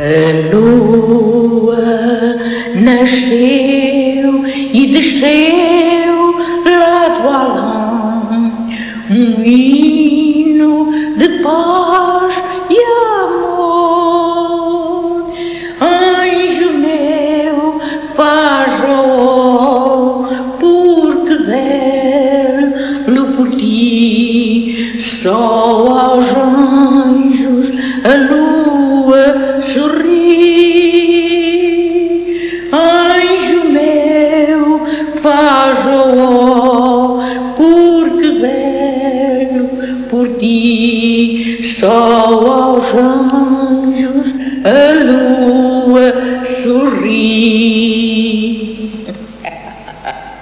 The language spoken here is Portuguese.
lua nasceu e desceu lá do além, hino de paz e amor. Anjo meu, faz porque velo por ti, só aos anjos a lua sorri. Anjo meu, faz porque velo por ti, só aos anjos a lua sorri.